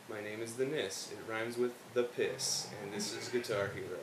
My name is the Nis. It rhymes with the piss, and this is Guitar Hero.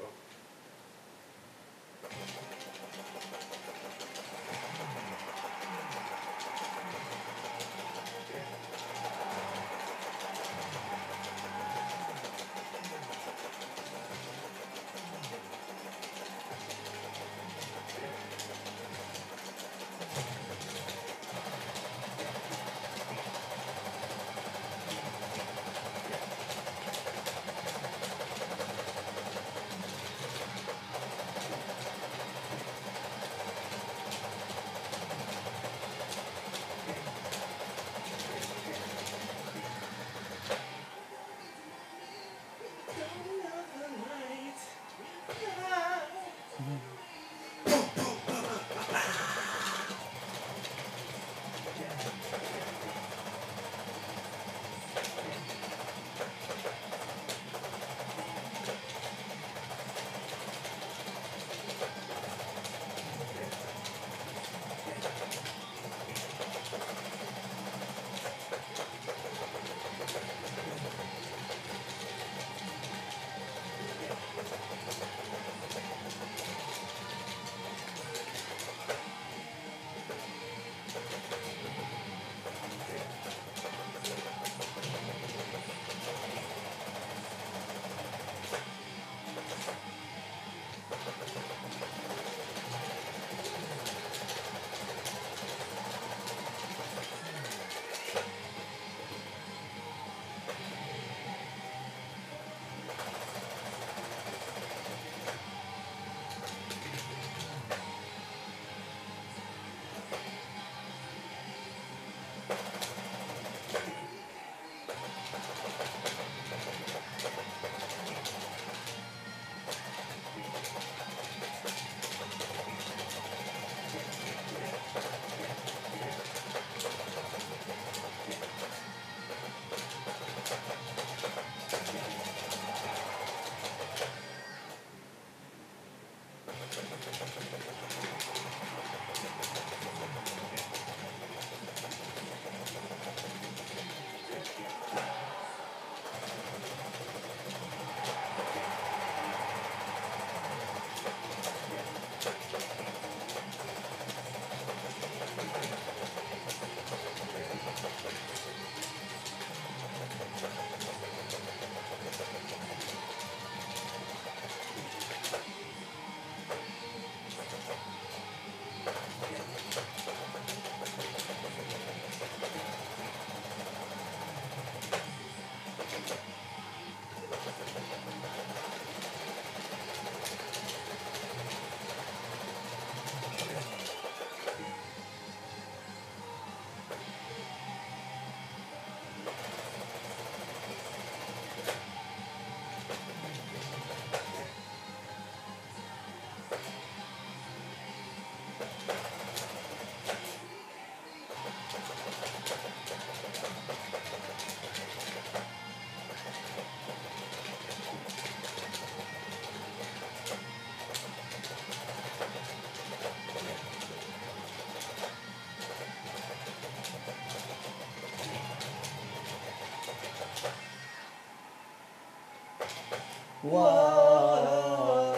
Whoa,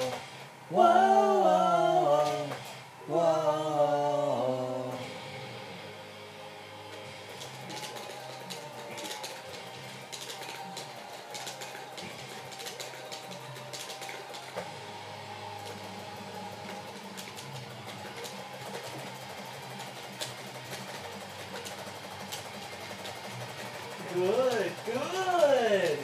whoa, whoa. Good, good.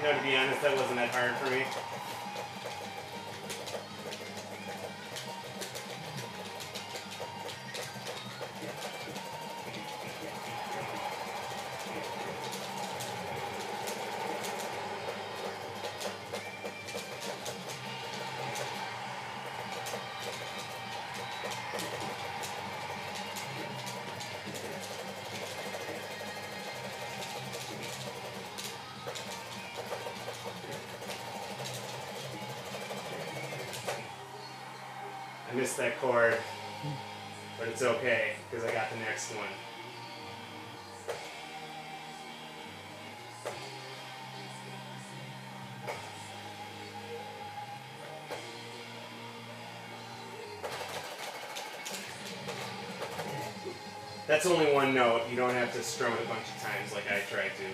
No, to be honest, that wasn't that hard for me. I missed that chord, but it's okay, because I got the next one. That's only one note. You don't have to strum it a bunch of times like I tried to.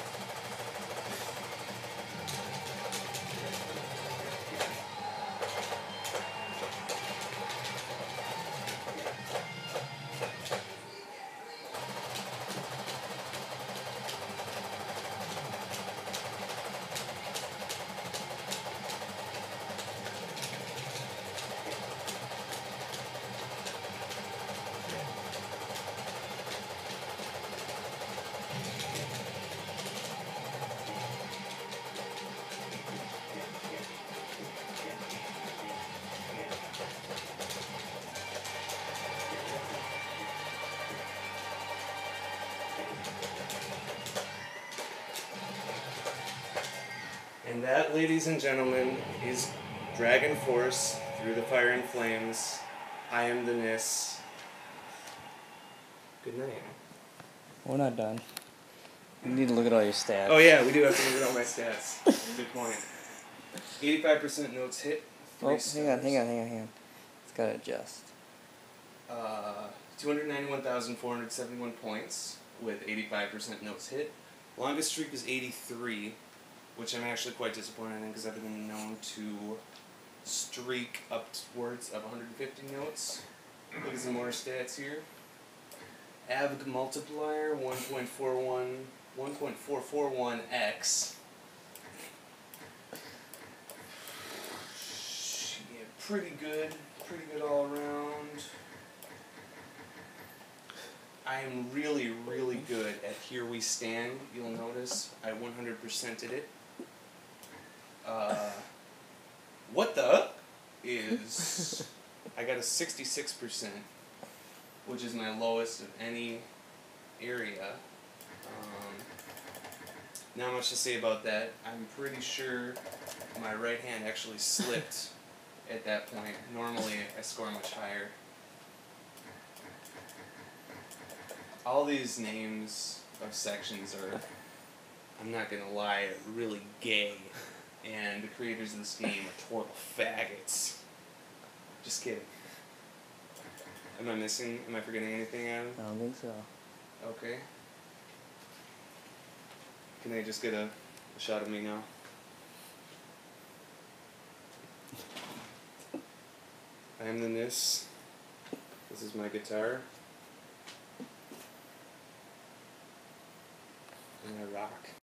And that, ladies and gentlemen, is Dragon Force through the Fire and Flames. I am the Nis. Good night. We're not done. We need to look at all your stats. Oh yeah, we do have to look at all my stats. Good point. 85% notes hit. Oh, hang on. It's gotta adjust. 291,471 points with 85% notes hit. Longest streak is 83, which I'm actually quite disappointed in because I've been known to streak upwards of 150 notes. Look at some more stats here. AVG multiplier 1.441x. Yeah, pretty good all around. I am really, really good at Here We Stand. You'll notice I 100%ed it. What the is I got a 66%, which is my lowest of any area. Not much to say about that. I'm pretty sure my right hand actually slipped at that point. Normally I score much higher. All these names of sections are, I'm not gonna lie, really gay. And the creators of this game are total faggots. Just kidding. Am I forgetting anything, Adam? I don't think so. Okay. Can I just get a shot of me now? I am the Nis. This is my guitar. And I rock.